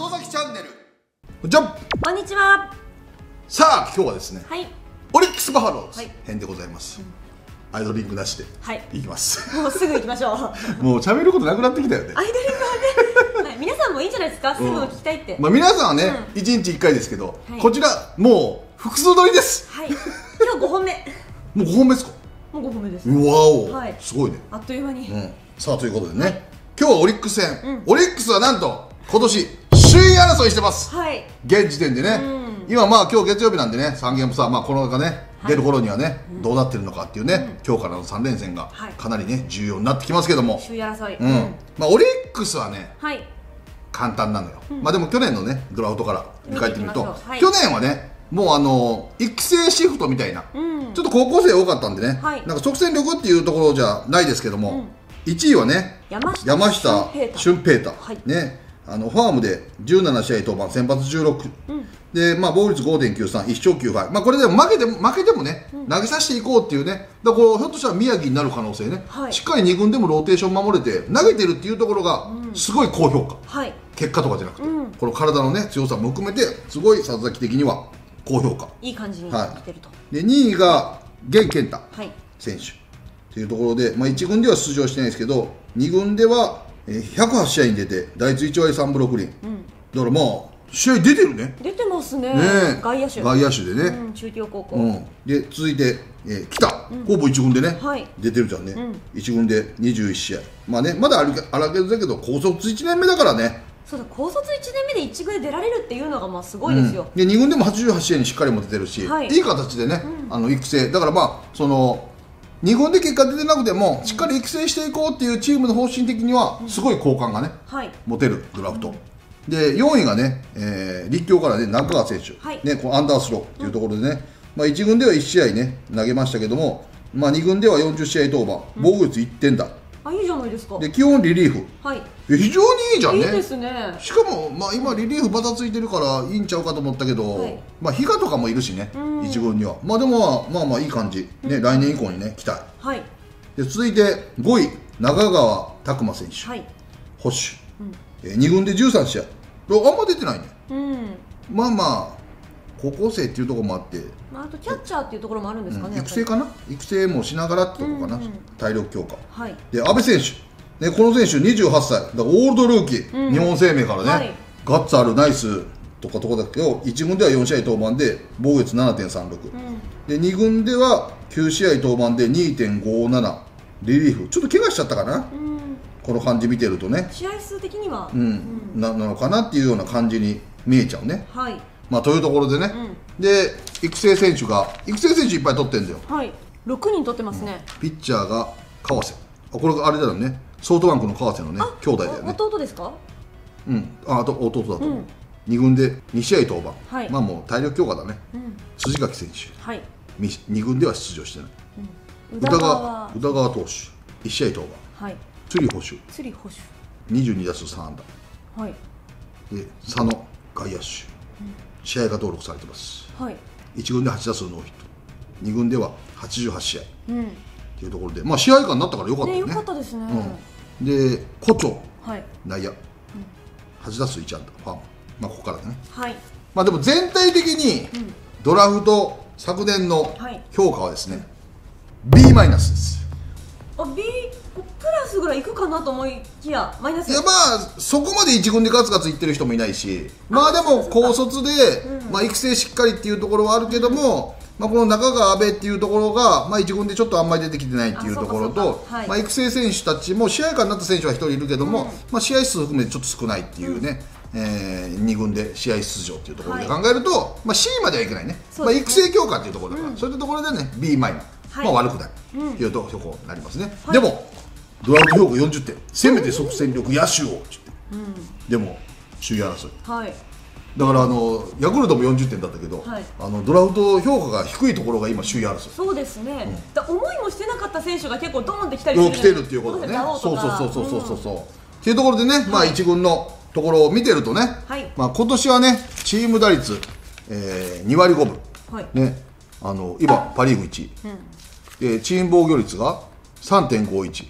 外崎チャンネル。じゃん。 こんにちは。 さあ今日はですね、 はい。 オリックスバファローズはい編でございます。アイドリングなしでいきます。 もうすぐ行きましょう。 もう喋ることなくなってきたよね。 アイドリングはね、はい、皆さんもいいんじゃないですか。すぐ聞きたいって。 まあ皆さんはね、1日1回ですけど、 はいこちらもう複数撮りです。 はい。今日5本目。 もう5本目ですか。 もう5本目です。 うわお、 はいすごいね。 あっという間に。 さあということでね、今日はオリックス戦、オリックスはなんと今年首位争いしてます。 はい。 現時点でね、今まあ今日月曜日なんでね、3ゲーム差、まあこの中ね、出る頃にはね、どうなってるのかっていうね、今日からの3連戦がかなりね重要になってきますけども、 首位争い。 まあオリックスはねはい。 簡単なのよ。まあでも去年のねドラフトから振り返ってみると、 見ていきましょうはい去年はねもう育成シフトみたいな、ちょっと高校生多かったんでね、 はいなんか即戦力っていうところじゃないですけども、1位はね山下俊平太、 はいね、ファームで17試合登板、先発16、でまあ、防御率 5.93、1勝9敗、まあ、これでも負けてもね、投げさせていこうっていうね、だからこうひょっとしたら宮城になる可能性ね、 はいしっかり2軍でもローテーション守れて、投げてるっていうところがすごい高評価、 はい。 結果とかじゃなくて、この体の、ね、強さも含めて、すごい里崎的には高評価。 いい感じにはい来てると。 で2位が源健太はい。 選手というところで、まあ、1軍では出場してないですけど、2軍では108試合に出て、打率1割3分6厘、だからまあ、試合出てるね、 出てますね。外野手。 外野手でね、 中京高校。 で続いて、北、ほぼ1軍でね、 はい出てるじゃんね、1軍で21試合、まあね、まだ荒削だけど、高卒1年目だからね、 そうだ、高卒1年目で1軍で出られるっていうのがまあすごいですよ。 で2軍でも88試合にしっかりも出てるし、 はいいい形でね、育成、だからまあ、その2軍で結果出てなくても、しっかり育成していこうっていうチームの方針的には、すごい好感がね、 はい。 持てるドラフト。で4位がね、立教からね中川選手、 はいね、このアンダースローというところでね、まあ、1軍では1試合ね投げましたけども、まあ、2軍では40試合登板、防御率1点だ、 あ、いいじゃないですか。 で基本リリーフ、 はい。 非常にいいじゃんね。 いいですね。 しかも、まあ、今リリーフばたついてるからいいんちゃうかと思ったけど、 はいまあ、比嘉とかもいるしね、1軍には、まあ、でもまあまあいい感じ、ね来年以降にね期待はい。 で、続いて5位中川拓磨選手、 はい。 捕手、2軍で13試合、あんま出てないね。まあまあ高校生っていうところもあって、 まあ、あとキャッチャーっていうところもあるんですかね。 育成かな、育成もしながらってとこかな、体力強化はい。 で、阿部選手、ね、この選手28歳だからオールドルーキー、日本生命からね、 はいガッツあるナイスとかとこだけど、1軍では4試合登板で防御率 7.36、で2軍では9試合登板で 2.57、リリーフちょっと怪我しちゃったかな、この感じ見てるとね、 試合数的には。 なのかなっていうような感じに見えちゃうね。 はい。 まあ、というところでね、で育成選手いっぱい取ってんだよ。 はい。6人取ってますね。 ピッチャーが川瀬、これがあれだよね、ソフトバンクの川瀬のね兄弟だよね。 弟ですか。 あと弟だと思う、2軍で2試合登板、 はいまあもう体力強化だね、辻垣選手、 はい。 2軍では出場してない、 宇田川。 宇田川投手、1試合登板、 はい。 釣り捕手、 釣り捕手。 22打数3安打、 はい。 で佐野外野手、試合が登録されてます、 はい。 1軍で8打数ノーヒット、2軍では88試合っていうところで、まあ試合間になったからよかったね、よよね。 かったですね。 で胡蝶、 はい。 内野、8打数1安打、ファーム、まあここからだね。 はい。 まあでも全体的にドラフト昨年のはい評価はですね、B マイナスです。 あ、B プラスぐらいいくかなと思いきやマイナス。 いやまあそこまで1軍でガツガツいってる人もいないし、まあでも高卒で、まあ、育成しっかりっていうところはあるけども、まあ、この中川阿部っていうところが、まあ、1軍でちょっとあんまり出てきてないっていうところあそうとかそうかはい、 まあ、育成選手たちも試合間になった選手は1人いるけども、まあ、試合数含めてちょっと少ないっていうね、2軍で試合出場っていうところで考えると、まあ、C まではいけないね、まあ、 そうですね育成強化っていうところだから、そういったところでね B マイナー、 はいまあ、悪くないっていうところになりますね、でもドラフト評価40点、せめて即戦力野手をって言って、でも首位争いはい。 だからヤクルトも40点だったけど、 はいドラフト評価が低いところが今首位争いそうですね。思いもしてなかった選手が結構ドーンってきたりする。 来てるっていうことだね。そうっていうところでね、まあ1軍のところを見てるとね、 はいまあ今年はねチーム打率、2割5分、 はい。 ね、今パ・リーグ1位、でチーム防御率が 3.51、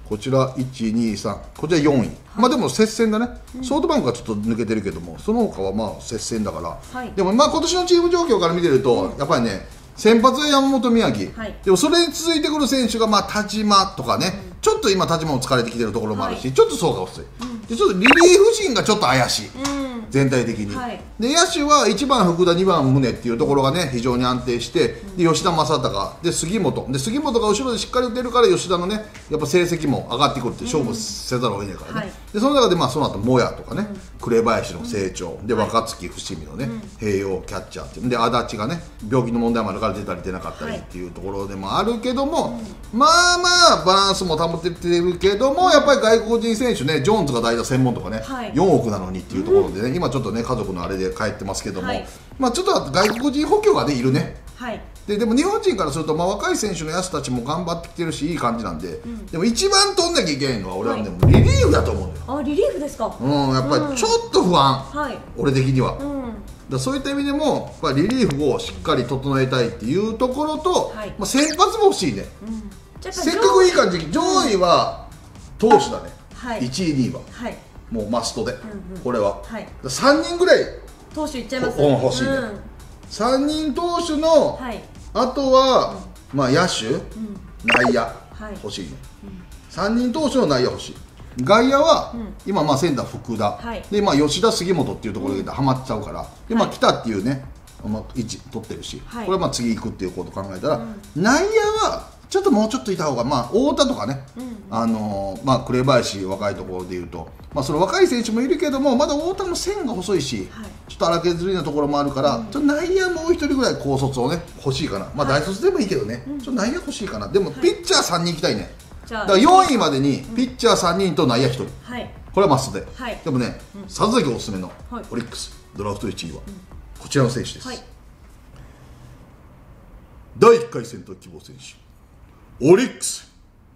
こちら123、こちら4位、まあでも接戦だね、ソフトバンクがちょっと抜けてるけども、その他はまあ接戦だから、でもまあ今年のチーム状況から見てると、やっぱりね、先発は山本宮城、でもそれに続いてくる選手がまあ田島とかね、ちょっと今田島も疲れてきてるところもあるし、ちょっと層が薄い、でちょっとリリーフ陣がちょっと怪しい、全体的に、で野手は1番福田2番宗っていうところがね非常に安定して、で吉田正尚で杉本が後ろでしっかり打てるから吉田のねやっぱ成績も上がってくるって勝負せざるを得ないからね、でその中でまあその後モヤとかね、紅林の成長で若月伏見のね併用キャッチャーっていうで足立がね病気の問題もあるから出たり出なかったりっていうところでもあるけども、まあまあバランスも保ててるけども、やっぱり外国人選手ね、ジョーンズが代打専門とかね、4億なのにっていうところでね、今ちょっとね家族のあれで帰ってますけども、まあちょっと外国人補強がねいるね。でも日本人からすると、まあ、若い選手のやつたちも頑張ってきてるしいい感じなんで、でも一番取んなきゃいけないのは俺はでもリリーフだと思うんだよ。 あ、リリーフですか。 やっぱりちょっと不安、俺的には。だそういった意味でもやっぱりリリーフをしっかり整えたいっていうところと、まあ、先発も欲しいね、せっかくいい感じ、上位は投手だね、1位2位は、もうマストで、これは、3人ぐらい投手いっちゃいます。 欲しいね、3人投手の、あとは、まあ野手、内野、欲しいね、3人投手の内野欲しい。外野は、今まあセンター福田、でまあ吉田杉本っていうところではまっちゃうから、でまあ来たっていうね位置取ってるし、これはまあ次行くっていうことを考えたら、内野はちょっともうちょっといた方が、まあ太田とかね、まあ紅林若いところでいうと、まあその若い選手もいるけども、まだ太田の線が細いし、ちょっと荒削りなところもあるから、ちょっと内野もう一人ぐらい高卒をね欲しいかな。まあ大卒でもいいけどね、ちょっと内野欲しいかな。でもピッチャー3人行きたいね。だから4位までにピッチャー3人と内野1人、これはマストで、でもね、里崎おすすめのオリックスドラフト1位はこちらの選手です、第1回戦闘希望選手、オリックス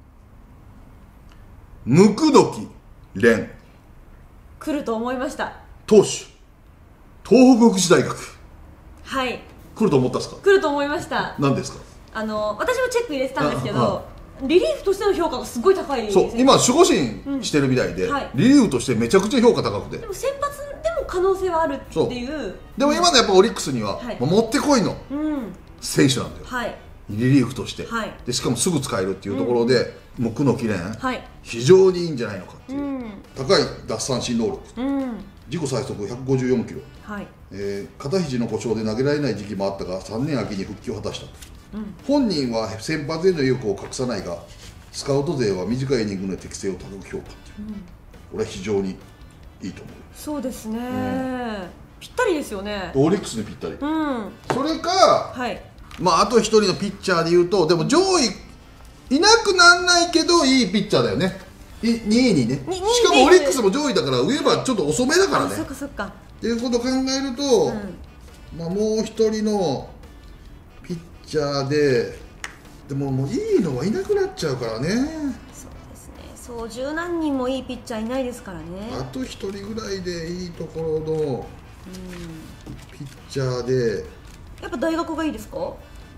椋木蓮、 来ると思いました。 投手東北福祉大学、来ると思ったんですか。 来ると思いました。 何ですか。 私もチェック入れてたんですけど、リリーフとしての評価がすごい高いです。 そう、今守護神してるみたいで、リリーフとしてめちゃくちゃ評価高くて、 でも先発でも可能性はあるっていう。 でも今のやっぱオリックスにはもってこいの選手なんだよ、リリーフとして、でしかもすぐ使えるっていうところで、椋木蓮、非常にいいんじゃないのかっていう、高い奪三振能力、自己最速154キロ、肩肘の故障で投げられない時期もあったが3年秋に復帰を果たした。本人は先発への意欲を隠さないが、スカウト勢は短いイニングの適性を高く評価っていう、これは非常にいいと思う。 そうですね、ぴったりですよね。 オリックスにぴったり、それか、まああと1人のピッチャーでいうと、でも上位いなくなんないけどいいピッチャーだよね、2位にね。しかもオリックスも上位だから、上はちょっと遅めだからね。っていうことを考えると、まあもう1人のピッチャーでもういいのはいなくなっちゃうからね。 そうですね、そう十何人もいいピッチャーいないですからね。 あと1人ぐらいでいいところのピッチャーで、 やっぱ大学がいいですか。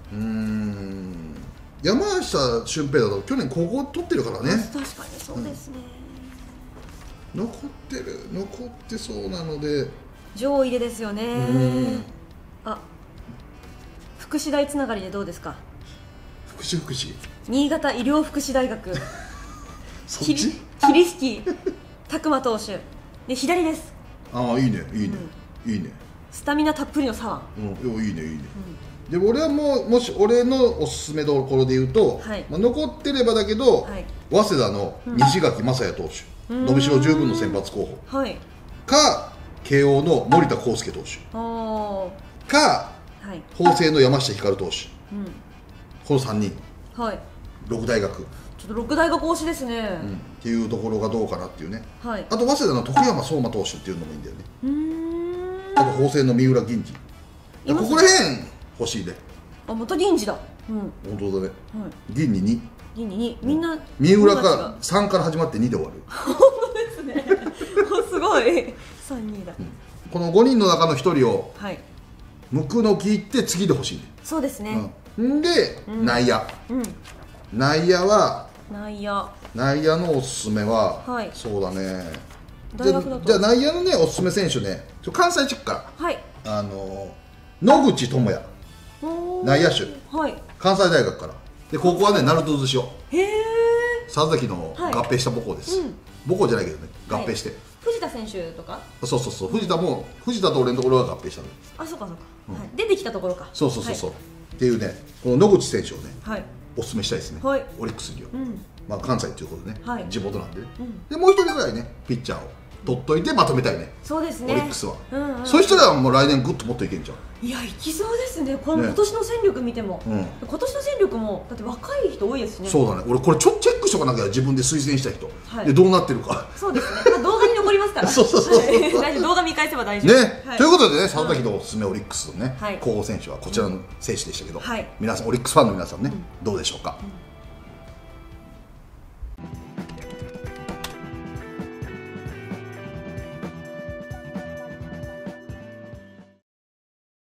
山下俊平だと去年高校取ってるからね。 確かにそうですね、 残ってそうなので上位でですよね。あ、福祉大つながりでどうですか。 福祉新潟医療福祉大学そっち桐敷拓磨投手で左です。 ああ、いいねいいね、いいね。 スタミナたっぷりの左腕。 いいねいいね。で俺はもし俺のおすすめどころで言うと、まあ残ってればだけど、早稲田の西垣正也投手、伸びしろ十分の先発候補、か慶応の森田康介投手か、法政の山下光投手、この3人、6大学、 ちょっと6大学推しですね、 っていうところがどうかなっていうね、あと早稲田の徳山相馬投手っていうのもいいんだよね。あと法政の三浦銀次、ここら辺欲しいね。 あ、また銀次だ。 本当だね。銀に2、 みんな三浦が3から始まって2で終わる。 本当ですね。すごい3、2だ。 この5人の中の1人を椋木行って次で欲しいね。 そうですね。 で内野は内野のおすすめは、 はい、 そうだね、 大学だとじゃあ内野のねおすすめ選手ね、関西地区から、 はい、 野口智也、内野手、 はい、 関西大学からで、高校はね鳴門渦潮、 へえ、 佐々木の合併した母校です、母校じゃないけどね、合併して、 藤田選手とか、 そう藤田と俺のところが合併したの。 あ、そうか、出てきたところか、 そうっていうね、この野口選手をね、おすすめしたいですね、オリックスには、まあ関西ということでね、地元なんでね、でもう一人ぐらいねピッチャーを取っといてまとめたいね、 そうですね、 オリックスは、そういう人らはもう来年グッともっといけんじゃん。 いや、いきそうですね、この今年の戦力見ても、今年の戦力もだって若い人多いですね。 そうだね、俺これちょっとチェックしとかなきゃ、自分で推薦した人でどうなってるか。 そうですね、動画に残りますからそう大丈夫、動画見返せば大丈夫ね。ということでね、佐々木のおすすめオリックスのね候補選手はこちらの選手でしたけど、皆さんオリックスファンの皆さんね、どうでしょうか。